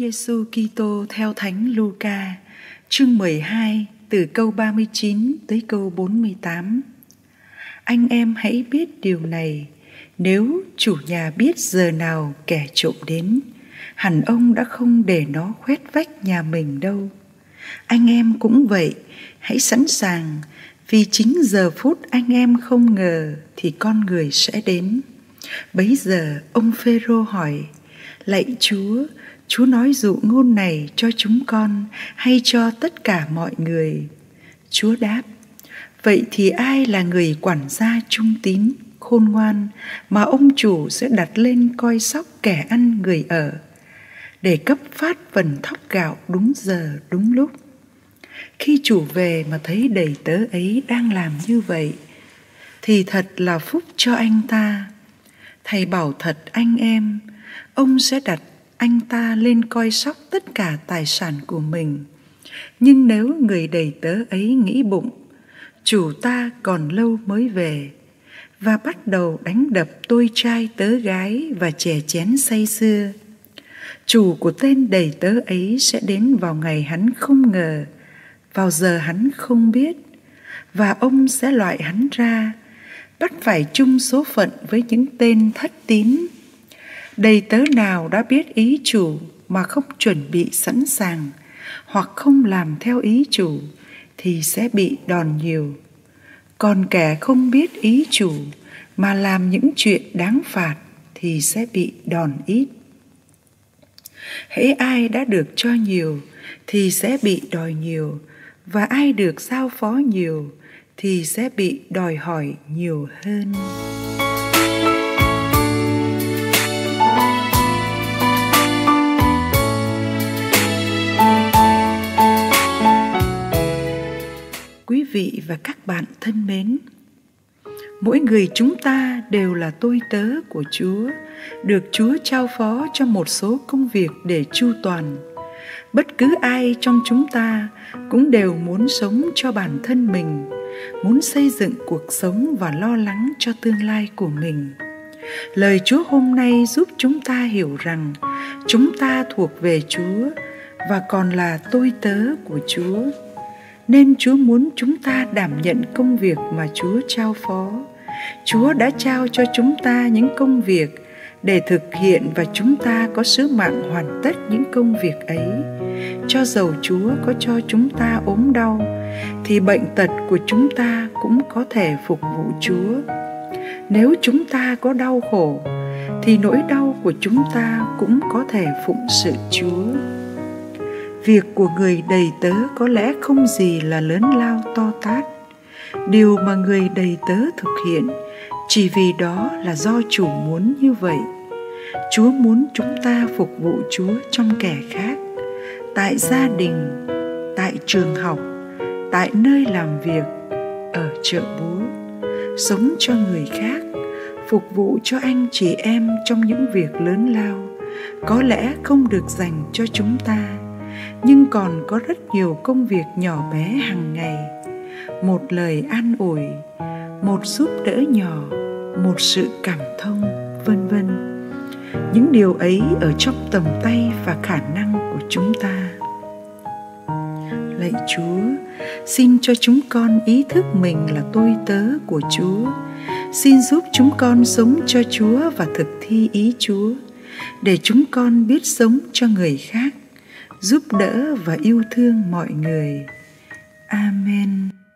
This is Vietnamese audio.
Giêsu Kitô theo Thánh Luca, chương 12, từ câu 39 tới câu 48. Anh em hãy biết điều này, nếu chủ nhà biết giờ nào kẻ trộm đến, hẳn ông đã không để nó khoét vách nhà mình đâu. Anh em cũng vậy, hãy sẵn sàng, vì chính giờ phút anh em không ngờ thì con người sẽ đến. Bấy giờ ông Phêrô hỏi: Lạy Chúa, Chúa nói dụ ngôn này cho chúng con hay cho tất cả mọi người? Chúa đáp: Vậy thì ai là người quản gia trung tín, khôn ngoan mà ông chủ sẽ đặt lên coi sóc kẻ ăn người ở, để cấp phát phần thóc gạo đúng giờ đúng lúc? Khi chủ về mà thấy đầy tớ ấy đang làm như vậy, thì thật là phúc cho anh ta. Thầy bảo thật anh em, ông sẽ đặt anh ta lên coi sóc tất cả tài sản của mình. Nhưng nếu người đầy tớ ấy nghĩ bụng, chủ ta còn lâu mới về, và bắt đầu đánh đập tôi trai tớ gái và chè chén say sưa, chủ của tên đầy tớ ấy sẽ đến vào ngày hắn không ngờ, vào giờ hắn không biết, và ông sẽ loại hắn ra, bắt phải chung số phận với những tên thất tín. Đầy tớ nào đã biết ý chủ mà không chuẩn bị sẵn sàng, hoặc không làm theo ý chủ, thì sẽ bị đòn nhiều. Còn kẻ không biết ý chủ mà làm những chuyện đáng phạt, thì sẽ bị đòn ít. Hễ ai đã được cho nhiều thì sẽ bị đòi nhiều, và ai được giao phó nhiều thì sẽ bị đòi hỏi nhiều hơn. Quý vị và các bạn thân mến, mỗi người chúng ta đều là tôi tớ của Chúa, được Chúa trao phó cho một số công việc để chu toàn. Bất cứ ai trong chúng ta cũng đều muốn sống cho bản thân mình, muốn xây dựng cuộc sống và lo lắng cho tương lai của mình. Lời Chúa hôm nay giúp chúng ta hiểu rằng chúng ta thuộc về Chúa và còn là tôi tớ của Chúa. Nên Chúa muốn chúng ta đảm nhận công việc mà Chúa trao phó. Chúa đã trao cho chúng ta những công việc để thực hiện, và chúng ta có sứ mạng hoàn tất những công việc ấy. Cho dầu Chúa có cho chúng ta ốm đau, thì bệnh tật của chúng ta cũng có thể phục vụ Chúa. Nếu chúng ta có đau khổ, thì nỗi đau của chúng ta cũng có thể phụng sự Chúa. Việc của người đầy tớ có lẽ không gì là lớn lao to tát. Điều mà người đầy tớ thực hiện chỉ vì đó là do chủ muốn như vậy. Chúa muốn chúng ta phục vụ Chúa trong kẻ khác, tại gia đình, tại trường học, tại nơi làm việc, ở chợ búa, sống cho người khác, phục vụ cho anh chị em trong những việc lớn lao có lẽ không được dành cho chúng ta, nhưng còn có rất nhiều công việc nhỏ bé hàng ngày. Một lời an ủi, một giúp đỡ nhỏ, một sự cảm thông, vân vân. Những điều ấy ở trong tầm tay và khả năng của chúng ta. Lạy Chúa, xin cho chúng con ý thức mình là tôi tớ của Chúa. Xin giúp chúng con sống cho Chúa và thực thi ý Chúa, để chúng con biết sống cho người khác, giúp đỡ và yêu thương mọi người. Amen.